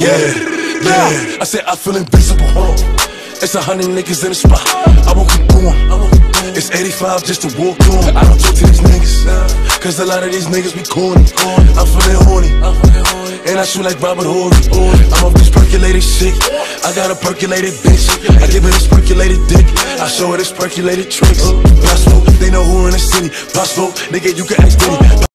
Yeah. I said I feel invincible. It's 100 niggas in the spot. I won't keep going. It's 85 just to walk on. I don't talk to these niggas, cause a lot of these niggas be corny. I'm feeling horny, and I shoot like Robert Horry. I'm off this percolated shit. I got a percolated bitch. I give her this percolated dick. I show her this percolated tricks. Possible, they know who in the city. Possible, nigga, you can ask Diddy.